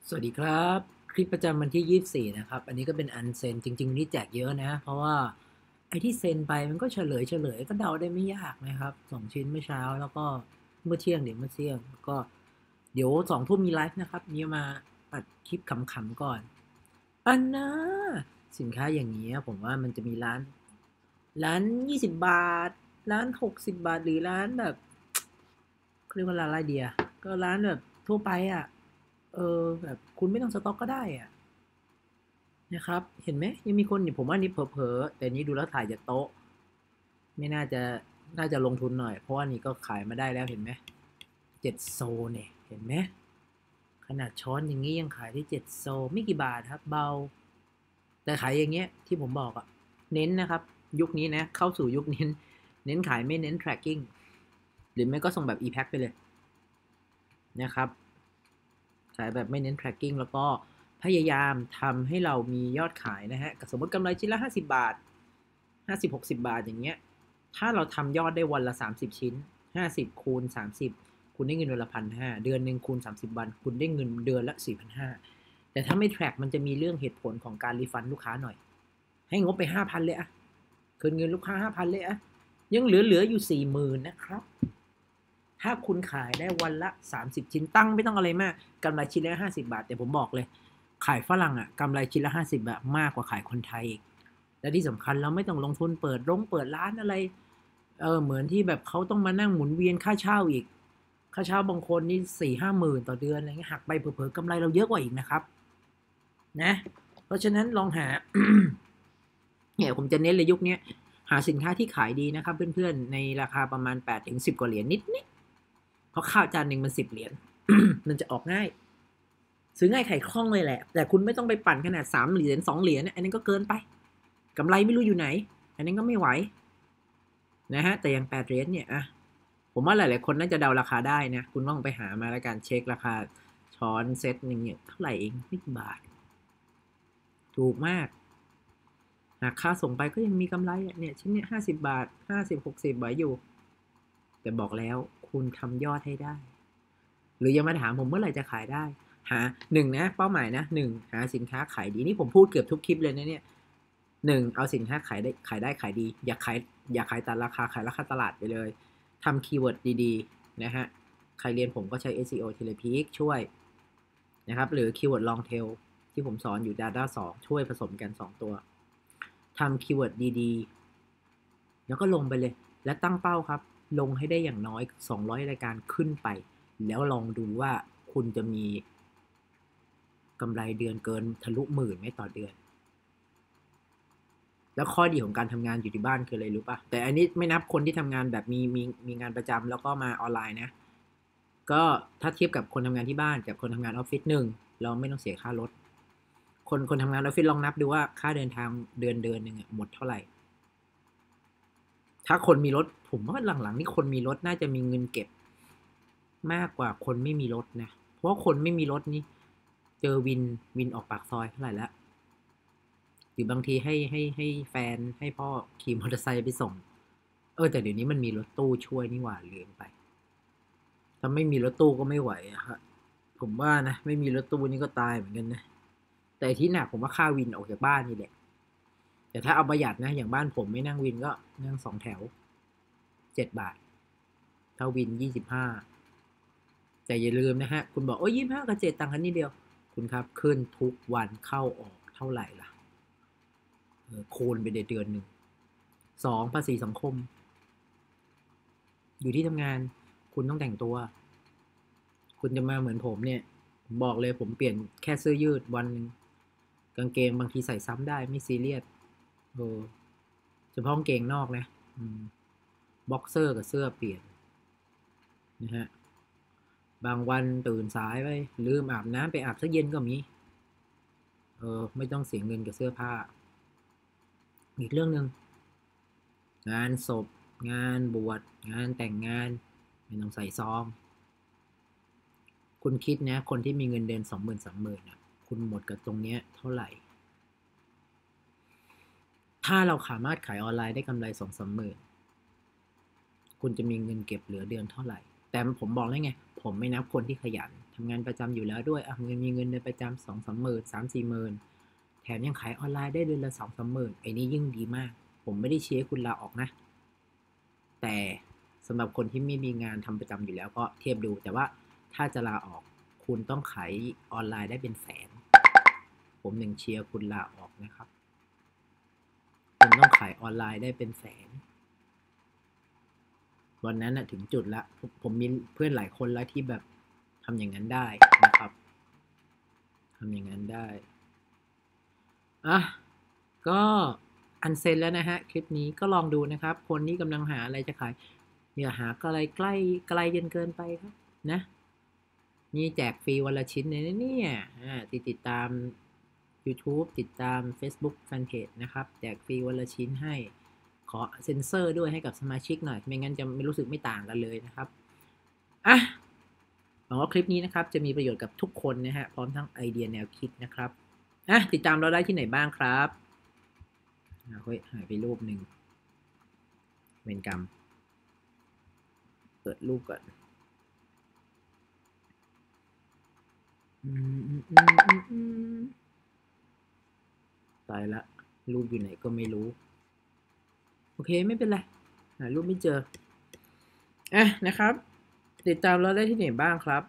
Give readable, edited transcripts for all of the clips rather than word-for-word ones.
สวัสดีครับคลิปประจำวันที่24นะครับอันนี้ก็เป็นอันเซนจริงๆนี่แจกเยอะนะเพราะว่าไอ้ที่เซนไปมันก็เฉลยก็เดาได้ไม่ยากนะครับ2 ชิ้นเมื่อเช้าแล้วก็เมื่อเที่ยงก็เดี๋ยว20 ทุ่มมีไลฟ์นะครับนี่มาอัดคลิปขำๆก่อนอันนะสินค้าอย่างนี้ผมว่ามันจะมีร้าน20 บาทร้าน60 บาทหรือร้านแบบเขาเรียกว่าร้านอะไรเดียก็ร้านแบบทั่วไปอ่ะ แบบคุณไม่ต้องสต็อกก็ได้อะนะครับเห็นไหมยังมีคนอยู่ผมว่านี่เผลอๆแต่นี้ดูแล้วถ่ายจากโต๊ะไม่น่าจะลงทุนหน่อยเพราะว่านี่ก็ขายมาได้แล้วเห็นไหม7 โซเนี่ยเห็นไหมขนาดช้อนอย่างนี้ยังขายได้7 โซไม่กี่บาทครับเบาแต่ขายอย่างเงี้ยที่ผมบอกอะเน้นนะครับยุคนี้นะเข้าสู่ยุคเน้นขายไม่เน้น tracking หรือไม่ก็ส่งแบบ e-pack ไปเลยนะครับ ขายแบบไม่เน้น tracking แล้วก็พยายามทำให้เรามียอดขายนะฮะสมมติกำไรชิ้นละ50 บาท50-60 บาทอย่างเงี้ยถ้าเราทำยอดได้วันละ30 ชิ้น50คูณ30คุณได้เงินเดือนละ1,500เดือนหนึ่งคูณ30 วันคุณได้เงินเดือนละ4,500แต่ถ้าไม่ track มันจะมีเรื่องเหตุผลของการรีฟันลูกค้าหน่อยให้งบไป5,000เลยอะคืนเงินลูกค้า5,000เลยอะยังเหลืออยู่40,000นะครับถ้าคุณขายได้วันละ30 ชิ้นตั้งไม่ต้องอะไรมากกำไรชิ้นละ50 บาทแต่ผมบอกเลยขายฝรั่งอ่ะกำไรชิ้นละ50 บาทมากกว่าขายคนไทยอีกและที่สำคัญเราไม่ต้องลงทุนเปิดร้านอะไรเหมือนที่แบบเขาต้องมานั่งหมุนเวียนค่าเช่าอีกค่าเช่าบางคนนี่4-5 หมื่นต่อเดือนอะไรเงี้ยหักไปเผลอๆกำไรเราเยอะกว่าอีกนะครับนะเพราะฉะนั้นลองหา เนี่ยผมจะเน้นเลยยุคนี้หาสินค้าที่ขายดีนะครับเพื่อนๆในราคาประมาณ8 ถึง 10 กว่าเหรียญนิดเพราะข้าวจานหนึ่งมัน10 เหรียญ มันจะออกง่ายซื้อง่ายขายคล่องเลยแหละแต่คุณไม่ต้องไปปั่นขนาด3 เหรียญ2 เหรียญอันนั้นก็เกินไปกำไรไม่รู้อยู่ไหนอันนั้นก็ไม่ไหวนะฮะแต่อย่าง8 เหรียญเนี่ยอะผมว่าหลายๆคนน่าจะเดาราคาได้นะคุณลองไปหามาแล้วกันเช็คราคาช้อนเซตหนึ่งเนี่ยเท่าไหร่เองไม่กี่บาทถูกมากหากค่าส่งไปก็ยังมีกำไรเนี่ยชิ้นเนี่ย50 บาท50-60บาทอยู่แต่บอกแล้วคุณทำยอดให้ได้ หรือยังมาถามผมเมื่อไหร่จะขายได้หาหนึ่งนะเป้าหมายนะหนึ่งหาสินค้าขายดีนี่ผมพูดเกือบทุกคลิปเลยนะเนี่ยหนึ่งเอาสินค้าขายดีอย่าขายตามราคาขายราคาตลาดไปเลยทำคีย์เวิร์ดดีๆนะฮะใครเรียนผมก็ใช้ SEO เทเลพีกช่วยนะครับหรือคีย์เวิร์ด long tail ที่ผมสอนอยู่ Data 2ช่วยผสมกัน2ตัวทำคีย์เวิร์ดดีๆแล้วก็ลงไปเลยและตั้งเป้าครับลงให้ได้อย่างน้อย200รายการขึ้นไปแล้วลองดูว่าคุณจะมีกำไรเดือนเกินทะลุหมื่นไหมต่อเดือนแล้วข้อดีของการทำงานอยู่ที่บ้านคืออะไรรู้ป่ะแต่อันนี้ไม่นับคนที่ทำงานแบบมีงานประจำแล้วก็มาออนไลน์นะก็ถ้าเทียบกับคนทำงานที่บ้านกับคนทำงานออฟฟิศหนึ่งเราไม่ต้องเสียค่ารถคนทำงานออฟฟิศลองนับดูว่าค่าเดินทางเดือนหนึ่งหมดเท่าไหร่ถ้าคนมีรถผมว่าหลังๆนี่คนมีรถน่าจะมีเงินเก็บมากกว่าคนไม่มีรถนะเพราะคนไม่มีรถนี่เจอวินออกปากซอยเท่าไหร่แล้วหรือบางทีให้แฟนให้พ่อขี่มอเตอร์ไซค์ไปส่งแต่เดี๋ยวนี้มันมีรถตู้ช่วยนี่หว่าลืมไปถ้าไม่มีรถตู้ก็ไม่ไหวอะครับผมว่านะไม่มีรถตู้นี่ก็ตายเหมือนกันนะแต่ที่หนักผมว่าค่าวินออกจากบ้านนี่แหละแต่ถ้าเอาประหยัดนะอย่างบ้านผมไม่นั่งวินก็นั่ง2 แถว7 บาทเท่าวิน25แต่อย่าลืมนะฮะคุณบอกโอ้ย25กับ7ต่างกันนิดเดียวคุณครับขึ้นทุกวันเข้าออกเท่าไหร่ล่ะคูณไปเดือนหนึ่ง2ภาษีสังคมอยู่ที่ทำงานคุณต้องแต่งตัวคุณจะมาเหมือนผมเนี่ยผมบอกเลยผมเปลี่ยนแค่เสื้อยืดวันหนึ่งกางเกงบางทีใส่ซ้ำได้ไม่ซีเรียสเออเฉพาะกางเกงนอกนะบ็อกเซอร์กับเสื้อเปลี่ยนนะฮะบางวันตื่นสายไปลืมอาบน้ำไปอาบสักเย็นก็มีไม่ต้องเสียเงินกับเสื้อผ้าอีกเรื่องหนึ่งงานศพงานบวชงานแต่งงานไม่ต้องใส่ซอง คุณคิดนะคนที่มีเงินเดือน20,000-30,000นะคุณหมดกับตรงเนี้ยเท่าไหร่ถ้าเราสามารถขายออนไลน์ได้กำไร2-3 หมื่นคุณจะมีเงินเก็บเหลือเดือนเท่าไหร่แต่ผมบอกแล้วไงผมไม่นับคนที่ขยันทำงานประจำอยู่แล้วด้วยมีเงินเดือนประจำ2-3 หมื่น3-4 หมื่นแถมยังขายออนไลน์ได้เดือนละ2-3 หมื่นไอ้นี่ยิ่งดีมากผมไม่ได้เชียร์คุณลาออกนะแต่สำหรับคนที่ไม่มีงานทำประจำอยู่แล้วก็เทียบดูแต่ว่าถ้าจะลาออกคุณต้องขายออนไลน์ได้เป็นแสนผมยังเชียร์คุณลาออกนะครับคุณต้องขายออนไลน์ได้เป็นแสนวันนั้นถึงจุดละผมมีเพื่อนหลายคนแล้วที่แบบทำอย่างนั้นได้นะครับทำอย่างนั้นได้ก็อันเซ็นแล้วนะฮะคลิปนี้ก็ลองดูนะครับคนที่กำลังหาอะไรจะขายอย่าหาอะไรใกล้ไกลเกินไปครับนะนี่แจกฟรีวันละชิ้นเลยนะเนี่ยติดตาม YouTube ติดตาม Facebook Fanpage นะครับแจกฟรีวันละชิ้นให้ขอเซ็นเซอร์ด้วยให้กับสมาชิกหน่อยไม่งั้นจะไม่รู้สึกไม่ต่างกันเลยนะครับหวังว่าคลิปนี้นะครับจะมีประโยชน์กับทุกคนนะฮะพร้อมทั้งไอเดียแนวคิดนะครับติดตามเราได้ที่ไหนบ้างครับเฮ้ยหายไปรูปหนึ่งเวรกรรมเปิดรูปก่อนตายละรูปอยู่ไหนก็ไม่รู้โอเคไม่เป็นไรหารูปไม่เจอนะครับติดตามเราได้ที่ไหนบ้างครับ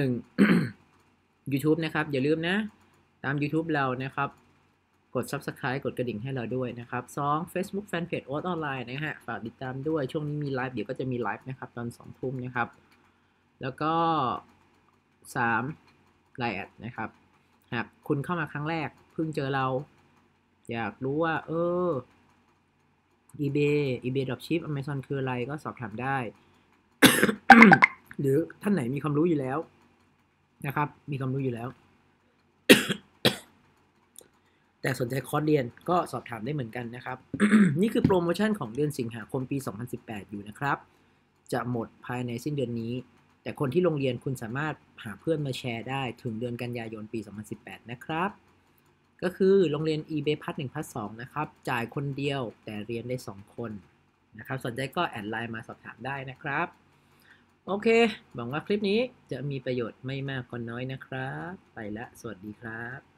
1 YouTube นะครับอย่าลืมนะตาม YouTube เรานะครับกด Subscribe กดกระดิ่งให้เราด้วยนะครับ2 Facebook Fanpage โอ๊ตออนไลน์นะฮะฝากติดตามด้วยช่วงนี้มีไลฟ์เดี๋ยวก็จะมีไลฟ์นะครับตอน2 ทุ่มนะครับแล้วก็3 ไลน์แอดนะครับหากคุณเข้ามาครั้งแรกเพิ่งเจอเราอยากรู้ว่าeBay Dropship Amazon คืออะไรก็สอบถามได้ หรือท่านไหนมีความรู้อยู่แล้วนะครับมีความรู้อยู่แล้ว แต่สนใจคอร์สเรียนก็สอบถามได้เหมือนกันนะครับ นี่คือโปรโมชั่นของเดือนสิงหาคมปี 2018 อยู่นะครับจะหมดภายในสิ้นเดือนนี้แต่คนที่โรงเรียนคุณสามารถหาเพื่อนมาแชร์ได้ถึงเดือนกันยายนปี 2018 นะครับก็คือโรงเรียน eBay Part 1 Part 2นะครับจ่ายคนเดียวแต่เรียนได้2 คนนะครับสนใจก็แอดไลน์มาสอบถามได้นะครับโอเคหวังว่าคลิปนี้จะมีประโยชน์ไม่มากก็น้อยนะครับไปละสวัสดีครับ